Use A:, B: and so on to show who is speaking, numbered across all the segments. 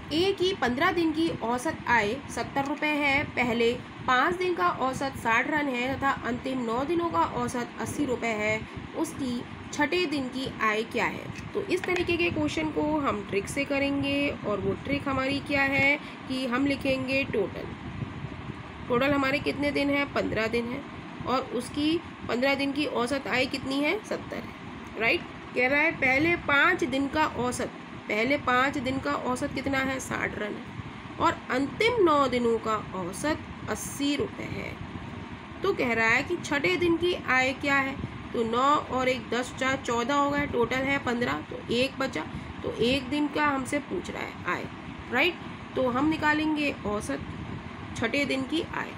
A: ए की 15 दिन की औसत आय 70 रुपये है, पहले 5 दिन का औसत 60 रन है तथा अंतिम 9 दिनों का औसत 80 रुपये है। उसकी छठे दिन की आय क्या है? तो इस तरीके के क्वेश्चन को हम ट्रिक से करेंगे और वो ट्रिक हमारी क्या है कि हम लिखेंगे टोटल हमारे कितने दिन है? 15 दिन है और उसकी 15 दिन की औसत आय कितनी है? 70 है। राइट, कह रहा है पहले 5 दिन का औसत कितना है? 60 रन है और अंतिम 9 दिनों का औसत 80 रुपये है। तो कह रहा है कि छठे दिन की आय क्या है? तो 9 और 1 10 4 14 हो गए, टोटल है 15, तो 1 बचा, तो 1 दिन का हमसे पूछ रहा है आय। राइट, तो हम निकालेंगे औसत छठे दिन की आय।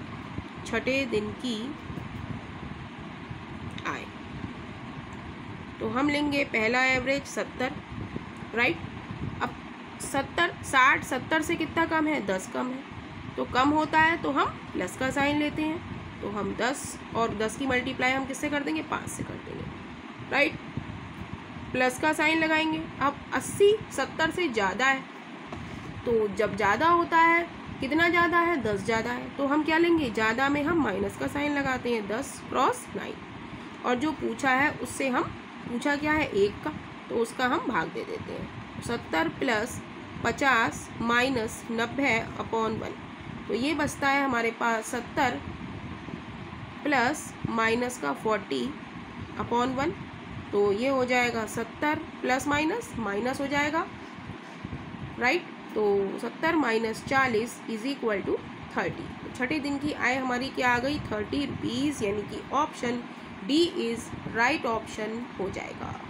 A: तो हम लेंगे पहला एवरेज 70। राइट, अब 70 से कितना कम है? 10 कम है, तो कम होता है तो हम प्लस का साइन लेते हैं। तो हम 10 और 10 की मल्टीप्लाई हम किससे कर देंगे? 5 से कर देंगे। राइट, प्लस का साइन लगाएंगे। अब 80 70 से ज़्यादा है, तो जब ज़्यादा होता है, कितना ज़्यादा है? 10 ज़्यादा है, तो हम क्या लेंगे? ज़्यादा में हम माइनस का साइन लगाते हैं, 10 क्रॉस 9। और जो पूछा है उससे हम पूछा क्या है? 1 का, तो उसका हम भाग दे देते हैं। 70 प्लस 50 माइनस 90/1, तो ये बचता है हमारे पास 70 प्लस माइनस का 40/1, तो ये हो जाएगा 70 प्लस माइनस हो जाएगा। राइट, तो 70 माइनस 40 इज इक्वल टू 30। तो छठे दिन की आय हमारी क्या आ गई? 30 रुपीज़, यानी कि option D is right option हो जाएगा।